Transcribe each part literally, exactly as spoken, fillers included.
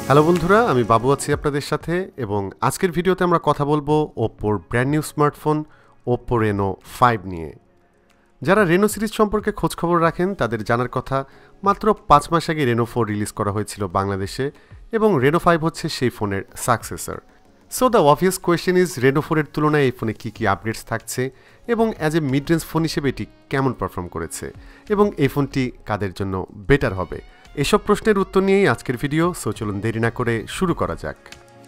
Hello বন্ধুরা, আমি বাবু আছি আপনাদের সাথে এবং আজকের ভিডিওতে আমরা কথা বলবো ওপ্পোর brand new smartphone Oppo Reno five নিয়ে। যারা রেনো সিরিজ সম্পর্কে খোঁজখবর রাখেন তাদের জানার কথা, মাত্র পাঁচ মাস আগে রেনো ফোর রিলিজ করা হয়েছিল বাংলাদেশে এবং রেনো ফাইভ হচ্ছে সেই ফোনের successor. So the obvious question is, Reno ফোরের তুলনায় এই ফোনে কী কী আপডেটস থাকছে এবং as a mid range phone হিসেবে এটি কেমন পারফর্ম করেছে এবং এই ফোনটি কাদের জন্য বেটার হবে, এসব প্রশ্নের উত্তর নিয়েই আজকের ভিডিও। সো চলুন দেরি না করে শুরু করা যাক।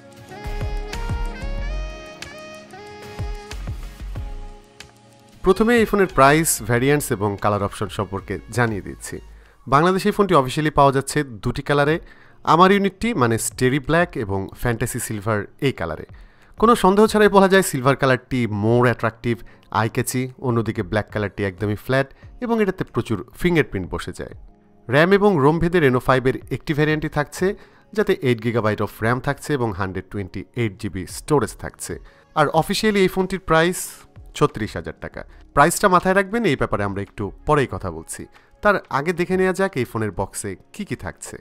প্রথমে এই ফোনের প্রাইস, ভ্যারিয়েন্টস এবং কালার অপশন সম্পর্কে জানিয়ে দিচ্ছি। বাংলাদেশে এই ফোনটি অফিসিয়ালি পাওয়া যাচ্ছে দুটি কালারে, আমার ইউনিটটি মানে স্টেরি ব্ল্যাক এবং ফ্যান্টাসি সিলভার এই কালারে। কোনো সন্দেহ ছাড়াই বলা যায় সিলভার কালারটি মোর অ্যাট্রাকটিভ, আই ক্যাচি, অন্যদিকে ব্ল্যাক কালারটি একদমই ফ্ল্যাট এবং এটাতে প্রচুর ফিঙ্গারপ্রিন্ট বসে যায়। র্যাম এবং রোম ভেদে রেনো ফাইভের একটি ভ্যারিয়েন্টই থাকছে, যাতে এইট গিগাবাইট অফ র্যাম থাকছে এবং hundred twenty eight GB storage থাকছে। আর অফিসিয়ালি এই ফোনটির প্রাইস ছত্রিশ হাজার টাকা। প্রাইসটা মাথায় রাখবেন, এই ব্যাপারে আমরা একটু পরেই কথা বলছি। তার আগে দেখে নেওয়া যাক এই ফোনের বক্সে কী কী থাকছে।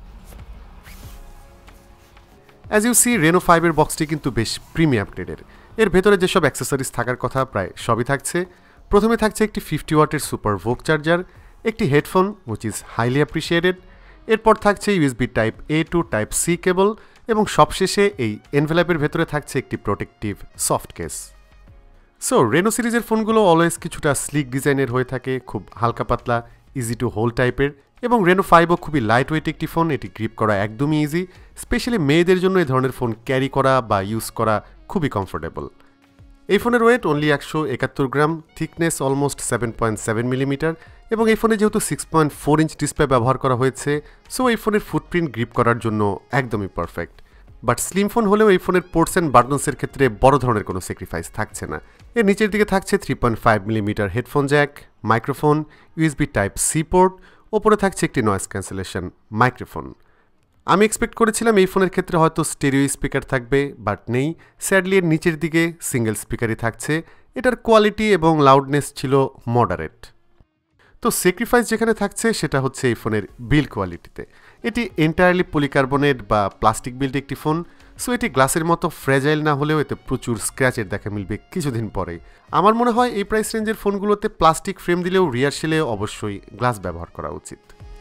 অ্যাজ ইউ সি, রেনো ফাইভের বক্সটি কিন্তু বেশ প্রিমিয়াম গ্রেডের। এর ভেতরে যেসব অ্যাক্সেসরিজ থাকার কথা প্রায় সবই থাকছে। প্রথমে থাকছে একটি ফিফটি ওয়াটের সুপার ভোক চার্জার, একটি headphone which is highly appreciated, এরপর থাকছে USB type A to type C cable এবং সবশেষে এই এনভেলপের ভেতরে থাকছে একটি protective soft case. So Reno সিরিজের ফোনগুলো অলওয়েজ কিছুটা স্লিক ডিজাইনের হয়ে থাকে, খুব হালকা পাতলা, ইজি টু হোল্ড টাইপের, এবং রেনো ফাইভও খুবই লাইট ওয়েট একটি ফোন। এটি গ্রিপ করা একদমই ইজি, স্পেশালি মেয়েদের জন্য এই ধরনের ফোন ক্যারি করা বা ইউজ করা খুবই কমফোর্টেবল। এই ফোনের ওয়েট অনলি একশো একাত্তর gram, thickness almost seven point seven millimetre এবং এই ফোনে যেহেতু six point four inch display ব্যবহার করা হয়েছে, সো এই ফোনের ফুটপ্রিন্ট গ্রিপ করার জন্য একদমই পারফেক্ট। বাট স্লিম ফোন হলেও এই ফোনের পোর্টস অ্যান্ড বাটনসের ক্ষেত্রে বড় ধরনের কোনো স্যাক্রিফাইস থাকছে না। এর নিচের দিকে থাকছে three point five millimetre headphone jack, microphone, USB type C port, ওপরে থাকছে একটি নয়েজ ক্যান্সেলেশন মাইক্রোফোন। আমি এক্সপেক্ট করেছিলাম এই ফোনের ক্ষেত্রে হয়তো স্টেরিও স্পিকার থাকবে, বাট নেই। স্যাডলি এর নিচের দিকে সিঙ্গেল স্পিকারই থাকছে। এটার কোয়ালিটি এবং লাউডনেস ছিল মডারেট। তো স্যাক্রিফাইস যেখানে থাকছে সেটা হচ্ছে এই ফোনের বিল্ড কোয়ালিটিতে। এটি এন্টায়ারলি পলিকার্বনেট বা প্লাস্টিক বিল্ড একটি ফোন, সো এটি গ্লাসের মতো ফ্র্যাজাইল না হলেও এতে প্রচুর স্ক্র্যাচের দেখা মিলবে কিছুদিন পরেই। আমার মনে হয় এই প্রাইস রেঞ্জের ফোনগুলোতে প্লাস্টিক ফ্রেম দিলেও রিয়ার সেলে অবশ্যই গ্লাস ব্যবহার করা উচিত।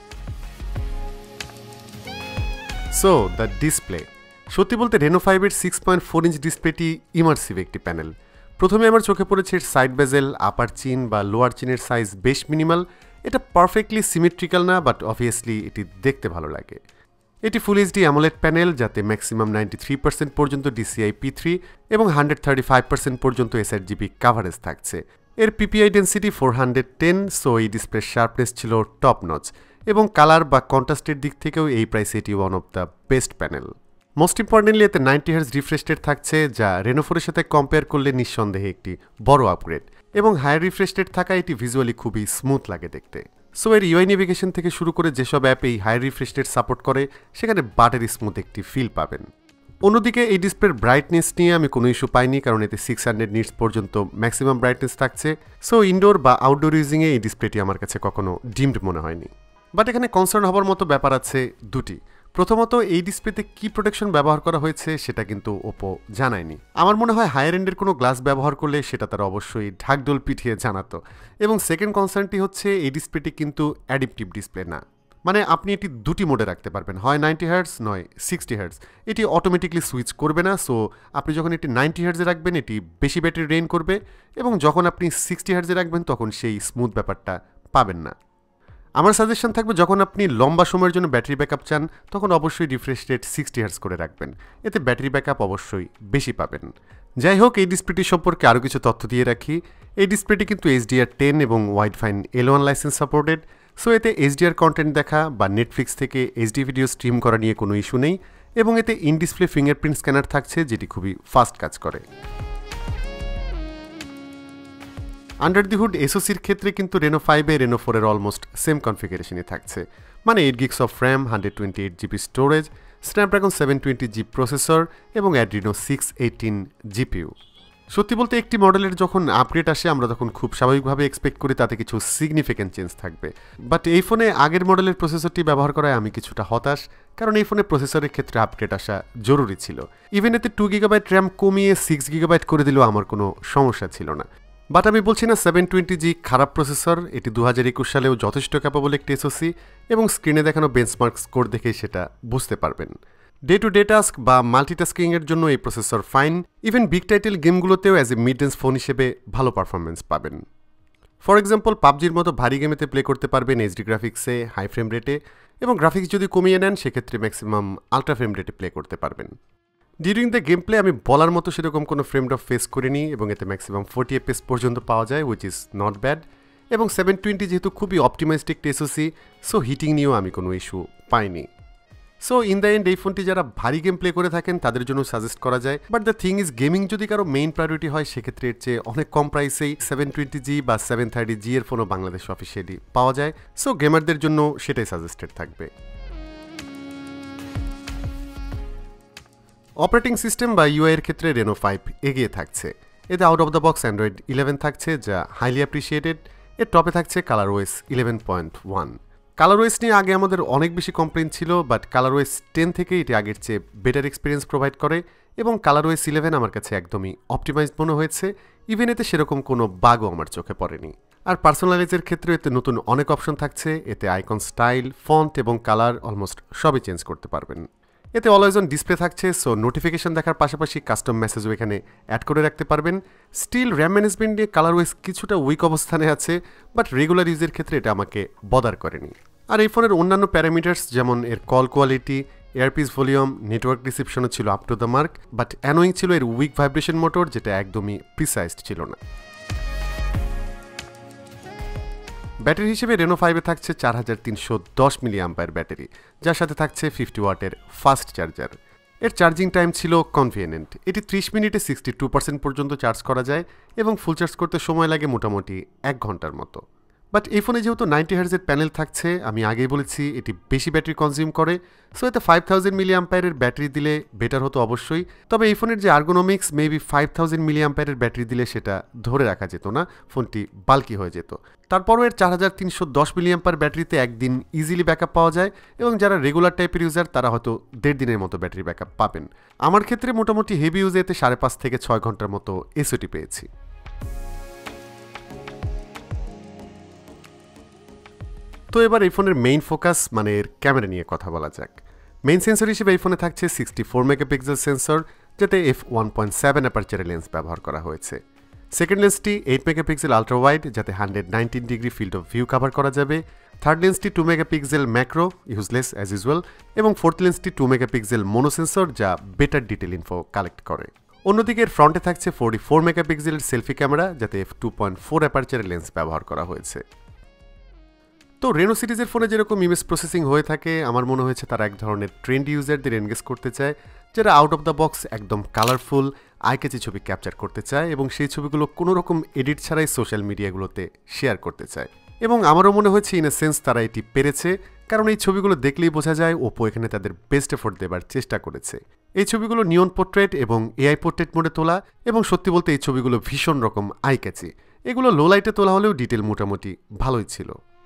সো দ্য ডিসপ্লে, সত্যি বলতে রেনো ফাইভের সিক্স পয়েন্ট ফোর ইঞ্চ ডিসপ্লেটি ইমার্সিভ একটি প্যানেল। প্রথমে আমার চোখে পড়েছে এর সাইড বেজেল, আপার চিন বা লোয়ার চিনের সাইজ বেশ মিনিমাল। এটা পারফেক্টলি সিমেট্রিক্যাল না, বাট অবভিয়াসলি এটি দেখতে ভালো লাগে। এটি ফুল এইচডি অ্যামোলেড প্যানেল, যাতে ম্যাক্সিমাম নাইনটি থ্রি পার্সেন্ট পর্যন্ত ডিসিআই পি থ্রি এবং হান্ড্রেড থার্টি ফাইভ পার্সেন্ট পর্যন্ত এসআরজিবি কাভারেজ থাকছে। এর PPI density four hundred ten, so এই ডিসপ্লের শার্পনেস ছিল টপ নচ এবং কালার বা কন্ট্রাস্টের দিক থেকেও এই প্রাইসে এটি one of the best panel. Most importantly এতে নাইনটি হার্জ রিফ্রেশ রেট থাকছে, যা রেনো ফোরের সাথে কম্পেয়ার করলে নিঃসন্দেহে একটি বড় আপগ্রেড এবং হায়ার রিফ্রেশ রেট থাকা এটি ভিজুয়ালি খুবই স্মুথ লাগে দেখতে। সো এর ইউআই নেভিগেশন থেকে শুরু করে যেসব অ্যাপ এই হায়ার রিফ্রেশ রেট সাপোর্ট করে সেখানে বাটারি স্মুথ একটি ফিল পাবেন। অন্যদিকে এই ডিসপ্লের ব্রাইটনেস নিয়ে আমি কোনো ইস্যু পাইনি, কারণ এতে সিক্স হান্ড্রেড নিটস পর্যন্ত ম্যাক্সিমাম ব্রাইটনেস থাকছে। সো ইনডোর বা আউটডোর ইউজিংয়ে এই ডিসপ্লেটি আমার কাছে কখনো ডিমড মনে হয়নি। বাট এখানে কনসার্ন হবার মতো ব্যাপার আছে দুটি। প্রথমত, এই ডিসপ্লেতে কি প্রোটেকশন ব্যবহার করা হয়েছে সেটা কিন্তু ওপো জানায়নি। আমার মনে হয় হায়ার এন্ডের কোনো গ্লাস ব্যবহার করলে সেটা তারা অবশ্যই ঢাকঢোল পিটিয়ে জানাতো। এবং সেকেন্ড কনসার্নটি হচ্ছে এই ডিসপ্লেটি কিন্তু অ্যাডিপটিভ ডিসপ্লে না, মানে আপনি এটি দুটি মোডে রাখতে পারবেন, হয় নাইনটি হার্টস নয় সিক্সটি হার্টস। এটি অটোমেটিকলি সুইচ করবে না। সো আপনি যখন এটি নাইনটি হার্টসে রাখবেন এটি বেশি ব্যাটারি ড্রেন করবে এবং যখন আপনি সিক্সটি হার্টসে রাখবেন তখন সেই স্মুথ ব্যাপারটা পাবেন না। আমার সাজেশন থাকবে, যখন আপনি লম্বা সময়ের জন্য ব্যাটারি ব্যাকআপ চান তখন অবশ্যই রিফ্রেশ রেট সিক্সটি হার্টস করে রাখবেন, এতে ব্যাটারি ব্যাকআপ অবশ্যই বেশি পাবেন। যাই হোক, এই ডিসপ্লেটি সম্পর্কে আরও কিছু তথ্য দিয়ে রাখি। এই ডিসপ্লেটি কিন্তু এইচডিআর টেন এবং Widevine L one licence supported, so এতে এইচডিআর কন্টেন্ট দেখা বা নেটফ্লিক্স থেকে এইচডি ভিডিও স্ট্রিম করা নিয়ে কোনো ইস্যু নেই এবং এতে ইন ডিসপ্লে ফিঙ্গারপ্রিন্ট স্ক্যানার থাকছে, যেটি খুবই ফাস্ট কাজ করে। আন্ডার দি হুড এসওসির ক্ষেত্রে কিন্তু রেনো ফাইভে রেনো ফোরের অলমোস্ট সেম কনফিগারেশনই থাকছে, মানে eight gigs of RAM, hundred twenty eight GB storage, Snapdragon seven twenty G processor এবং অ্যাড্রিনো সিক্স এইটিন জিপিইউ। সত্যি বলতে একটি মডেলের যখন আপগ্রেড আসে আমরা তখন খুব স্বাভাবিকভাবে এক্সপেক্ট করি তাতে কিছু সিগনিফিক্যান্ট চেঞ্জ থাকবে, বাট এই ফোনে আগের মডেলের প্রসেসরটি ব্যবহার করায় আমি কিছুটা হতাশ, কারণ এই ফোনে প্রসেসরের ক্ষেত্রে আপগ্রেড আসা জরুরি ছিল। ইভেন এতে টু গিগাবাইট র্যাম কমিয়ে সিক্স গিগাবাইট করে দিলেও আমার কোনো সমস্যা ছিল না। বাট আমি বলছি না সেভেন টোয়েন্টি জি খারাপ প্রসেসর, এটি দু হাজার একুশ সালেও যথেষ্ট ক্যাপাবল একটি এসওসি, এবং স্ক্রিনে দেখানো বেঞ্চমার্ক স্কোর দেখেই সেটা বুঝতে পারবেন। ডে টু ডে টাস্ক বা মাল্টিটাস্কিংয়ের জন্য এই processor fine, even big title গেমগুলোতেও as a mid range phone হিসেবে ভালো পারফরমেন্স পাবেন। ফর এক্সাম্পল পাবজির মতো ভারী গেমেতে প্লে করতে পারবেন এইচডি গ্রাফিক্সে হাই ফ্রেম রেটে, এবং গ্রাফিক্স যদি কমিয়ে নেন সেক্ষেত্রে ম্যাক্সিমাম আলট্রা ফ্রেম রেটে প্লে করতে পারবেন। ডিউরিং দ্য গেম প্লে আমি বলার মতো সেরকম কোনো ফ্রেম ড্রপ ফেস করিনি, এবং এতে ম্যাক্সিমাম ফোর্টি এফপিএস পর্যন্ত পাওয়া যায়, উইচ ইজ নট ব্যাড। এবং সেভেন টোয়েন্টি যেহেতু খুবই অপটিমাইজড একটি এসওসি, সো হিটিং নিয়েও আমি কোনো ইস্যু পাইনি। সো ইন দ্য এন্ড এই ফোনটি যারা ভারী গেম প্লে করে থাকেন তাদের জন্য সাজেস্ট করা যায়, but the thing is gaming যদি কারো মেইন প্রায়োরিটি হয় সেক্ষেত্রে এর চেয়ে অনেক কম প্রাইসেই সেভেন টোয়েন্টি জি বা সেভেন থার্টি জি এর ফোনও বাংলাদেশ অফিসিয়ালি পাওয়া যায়, সো গেমারদের জন্য সেটাই সাজেস্টেড থাকবে। অপারেটিং সিস্টেম বা ইউআই এর ক্ষেত্রে রেনো ফাইভ এগিয়ে থাকছে। এতে out of the box Android eleven থাকছে, যা হাইলি অ্যাপ্রিসিয়েটেড। এর টপে থাকছে ColorOS eleven point one. ColorOS নিয়ে আগে আমাদের অনেক বেশি কমপ্লেন ছিল, বাট কালারওয়েস টেন থেকে এটি আগের চেয়ে বেটার এক্সপিরিয়েন্স প্রোভাইড করে, এবং কালারওয়েস ইলেভেন আমার কাছে একদমই অপটিমাইজড মনে হয়েছে। ইভেন এতে সেরকম কোনো বাগও আমার চোখে পড়েনি। আর পার্সোনালাইজের ক্ষেত্রে এতে নতুন অনেক অপশন থাকছে। এতে আইকন স্টাইল, ফন্ট এবং কালার অলমোস্ট সবই চেঞ্জ করতে পারবেন। এতে অলওয়েজ অন ডিসপ্লে থাকছে, সো নোটিফিকেশন দেখার পাশাপাশি কাস্টম মেসেজও এখানে অ্যাড করে রাখতে পারবেন। স্টিল র্যাম ম্যানেজমেন্ট নিয়ে কালারওয়েস কিছুটা উইক অবস্থানে আছে, বাট রেগুলার ইউজের ক্ষেত্রে এটা আমাকে বদার করেনি। আর এই ফোনের অন্যান্য প্যারামিটার্স যেমন এর call quality, earpiece volume, network রিসেপশনও ছিল up to the mark, but annoying ছিল এর উইক ভাইব্রেশন মোটর, যেটা একদমই প্রিসাইজড ছিল না। ব্যাটারি হিসেবে রেনো ফাইভে থাকছে চার হাজার তিনশো দশ মিলি অ্যাম্পায়ার ব্যাটারি, যার সাথে থাকছে ফিফটি ওয়াটের ফাস্ট চার্জার। এর চার্জিং টাইম ছিল কনভিনিয়েন্ট। এটি ত্রিশ মিনিটে সিক্সটি টু পার্সেন্ট পর্যন্ত চার্জ করা যায়, এবং ফুল চার্জ করতে সময় লাগে মোটামুটি এক ঘন্টার মতো। বাট এই ফোনে যেহেতু নাইনটি হার্জের প্যানেল থাকছে, আমি আগেই বলেছি এটি বেশি ব্যাটারি কনজিউম করে, সো এতে ফাইভ থাউজেন্ড মিলি অ্যাম্পায়ারের ব্যাটারি দিলে বেটার হতো অবশ্যই। তবে এই ফোনের যে ergonomics, maybe five thousand milli অ্যাম্পায়ারের ব্যাটারি দিলে সেটা ধরে রাখা যেত না, ফোনটি বাল্কি হয়ে যেত। তারপরও এর চার হাজার তিনশো দশ মিলি অ্যাম্পায়ার ব্যাটারিতে একদিন ইজিলি ব্যাকআপ পাওয়া যায়, এবং যারা রেগুলার টাইপের ইউজার তারা হয়তো দেড় দিনের মতো ব্যাটারি ব্যাকআপ পাবেন। আমার ক্ষেত্রে মোটামুটি হেভি ইউজে এতে সাড়ে পাঁচ থেকে ছয় ঘন্টার মতো এসওটি পেয়েছি। তো এবার এই ফোনের মেইন ফোকাস মানে এর ক্যামেরা নিয়ে কথা বলা যাক। মেইন সেন্সর হিসেবে এই ফোনে থাকছে সিক্সটি ফোর মেগাপিক্সেল সেন্সর, যাতে এফ ওয়ান পয়েন্ট সেভেন অ্যাপারচারের লেন্স ব্যবহার করা হয়েছে। সেকেন্ড লেন্সটি এইট মেগাপিক্সেল আলট্রা ওয়াইড, যাতে hundred nineteen degree field of view cover করা যাবে। থার্ড লেন্সটি two megapixel macro, useless as usual, এবং ফোর্থ লেন্সটি টু মেগাপিক্সেল মোনো সেন্সর, যা বেটার ডিটেল ইনফো কালেক্ট করে। অন্যদিকে এর ফ্রন্টে থাকছে ফোর্টি ফোর মেগাপিক্সেলের সেলফি ক্যামেরা, যাতে f two point four অ্যাপারচারের lens ব্যবহার করা হয়েছে। তো রেনো সিরিজের ফোনে যেরকম ইমেজ প্রসেসিং হয়ে থাকে, আমার মনে হয়েছে তারা এক ধরনের ট্রেন্ড ইউজারদের এনগেজ করতে চায়, যারা আউট অফ দ্য বক্স একদম কালারফুল আইক্যাচি ছবি ক্যাপচার করতে চায়, এবং সেই ছবিগুলো কোনো রকম এডিট ছাড়াই সোশ্যাল মিডিয়াগুলোতে শেয়ার করতে চায়। এবং আমারও মনে হয়েছে ইন এ সেন্স তারা এটি পেরেছে, কারণ এই ছবিগুলো দেখলেই বোঝা যায় ওপো এখানে তাদের বেস্ট এফোর্ট দেবার চেষ্টা করেছে। এই ছবিগুলো নিয়ন পোর্ট্রেট এবং এআই পোর্ট্রেট মোডে তোলা, এবং সত্যি বলতে এই ছবিগুলো ভীষণ রকম আইক্যাচি। এগুলো লো লাইটে তোলা হলেও ডিটেল মোটামুটি ভালোই ছিল।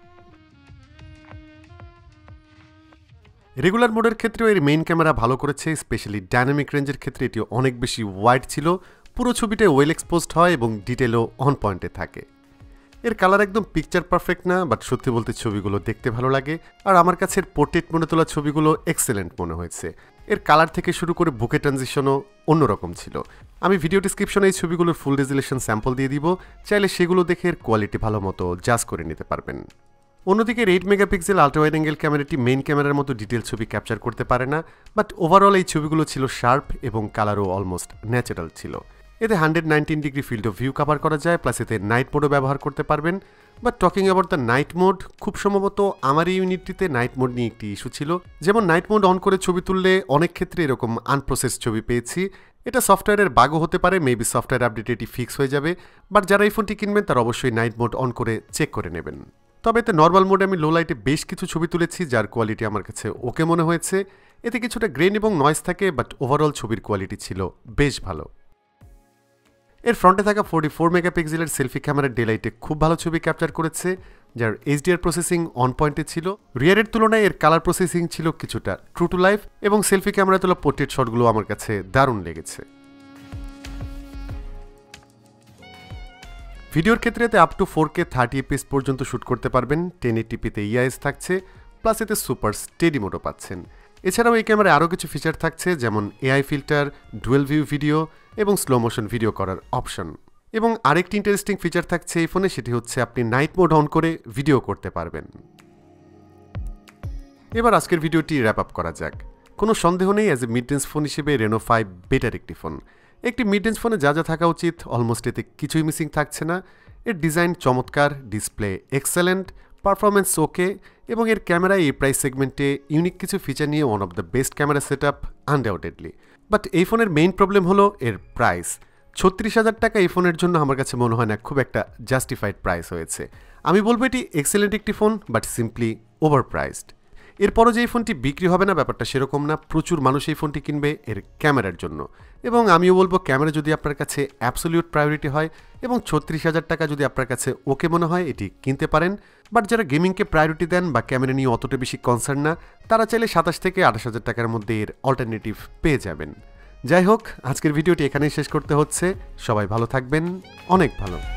রেগুলার মোডের ক্ষেত্রেও এর মেইন ক্যামেরা ভালো করেছে, স্পেশালি ডাইনামিক রেঞ্জের ক্ষেত্রে এটি অনেক বেশি ওয়াইড ছিল, পুরো ছবিটাই ওয়েল এক্সপোজড হয় এবং ডিটেলও অন পয়েন্টে থাকে। এর কালার একদম পিকচার পারফেক্ট না, বাট সত্যি বলতে ছবিগুলো দেখতে ভালো লাগে, আর আমার কাছে এর পোর্ট্রেট মোডে তোলা ছবিগুলো এক্সেলেন্ট মনে হয়েছে। এর কালার থেকে শুরু করে বুকে ট্রানজিশনও অন্যরকম ছিল। আমি ভিডিও ডিসক্রিপশনে এই ছবিগুলোর ফুল রেজুলেশন স্যাম্পল দিয়ে দিব, চাইলে সেগুলো দেখে এর কোয়ালিটি ভালো মতো জাজ করে নিতে পারবেন। অন্যদিকে eight megapixel ultra wide angle ক্যামেরাটি মেইন ক্যামেরার মতো ডিটেল ছবি ক্যাপচার করতে পারে না, বাট ওভারঅল এই ছবিগুলো ছিল শার্প এবং কালারও অলমোস্ট ন্যাচারাল ছিল। এতে hundred nineteen degree field of view cover করা যায়, প্লাস এতে নাইট মোডও ব্যবহার করতে পারবেন। But talking about the night mode, খুব সম্ভবত আমার এই ইউনিটটিতে নাইট মোড নিয়ে একটি ইস্যু ছিল। যেমন নাইট মোড অন করে ছবি তুললে অনেক ক্ষেত্রে এরকম আনপ্রসেস ছবি পেয়েছি। এটা সফটওয়্যারের বাগও হতে পারে, মেবি সফটওয়্যার আপডেটে এটি ফিক্স হয়ে যাবে, বাট যারা এই ফোনটি কিনবেন তারা অবশ্যই নাইট মোড অন করে চেক করে নেবেন। তবে এতে নর্মাল মোডে আমি লো লাইটে বেশ কিছু ছবি তুলেছি, যার কোয়ালিটি আমার কাছে ওকে মনে হয়েছে। এতে কিছুটা গ্রেন এবং নয়েজ থাকে, বাট ওভারঅল ছবির কোয়ালিটি ছিল বেশ ভালো। এর ফ্রন্টে থাকা ফোর্টি ফোর মেগাপিক্সেলের সেলফি ক্যামেরার ডেলাইটে খুব ভালো ছবি ক্যাপচার করেছে, যার এইচডিআর প্রসেসিং অন পয়েন্টে ছিল। রিয়ারের তুলনায় এর কালার প্রসেসিং ছিল কিছুটা ট্রু টু লাইফ, এবং সেলফি ক্যামেরা তোলা পোর্ট্রেট শটগুলো আমার কাছে দারুণ লেগেছে। ভিডিওর ক্ষেত্রে এতে up to four K thirty FPS পর্যন্ত শ্যুট করতে পারবেন। টেন এইটিপিতে ইআইএস থাকছে, প্লাস এতে সুপার স্টেডি মোডও পাচ্ছেন। এছাড়াও এই ক্যামেরায় আরও কিছু ফিচার থাকছে, যেমন AI filter, dual view video এবং স্লো মোশন ভিডিও করার অপশন। এবং আরেকটি ইন্টারেস্টিং ফিচার থাকছে এই ফোনে, সেটি হচ্ছে আপনি নাইট মোড অন করে ভিডিও করতে পারবেন। এবার আজকের ভিডিওটি র্যাপ আপ করা যাক। কোনো সন্দেহ নেই, as a mid range phone হিসেবে রেনো ফাইভ বেটার একটি ফোন। একটি মিড রেঞ্জ ফোনে যা যা থাকা উচিত অলমোস্ট এতে কিছুই মিসিং থাকছে না। এর ডিজাইন চমৎকার, ডিসপ্লে এক্সেলেন্ট, পারফরমেন্স ওকে, এবং এর ক্যামেরায় এই প্রাইস সেগমেন্টে ইউনিক কিছু ফিচার নিয়ে one of the best camera set up undoubtedly. But এই ফোনের মেইন প্রবলেম হলো এর প্রাইস। ছত্রিশ হাজার টাকা এই ফোনের জন্য আমার কাছে মনে হয় না খুব একটা জাস্টিফাইড প্রাইস হয়েছে। আমি বলবো এটি এক্সেলেন্ট একটি phone, but simply overpriced. এরপরও যে এই ফোনটি বিক্রি হবে না ব্যাপারটা সেরকম না, প্রচুর মানুষ এই ফোনটি কিনবে এর ক্যামেরার জন্য। এবং আমিও বলবো ক্যামেরা যদি আপনার কাছে অ্যাবসলিউট প্রায়োরিটি হয় এবং ছত্রিশ হাজার টাকা যদি আপনার কাছে ওকে মনে হয়, এটি কিনতে পারেন। বাট যারা গেমিংকে প্রায়োরিটি দেন বা ক্যামেরা নিয়ে অতটা বেশি কনসার্ন না, তারা চাইলে সাতাশ থেকে আঠাশ হাজার টাকার মধ্যে এর অল্টারনেটিভ পেয়ে যাবেন। যাই হোক, আজকের ভিডিওটি এখানেই শেষ করতে হচ্ছে। সবাই ভালো থাকবেন, অনেক ভালো।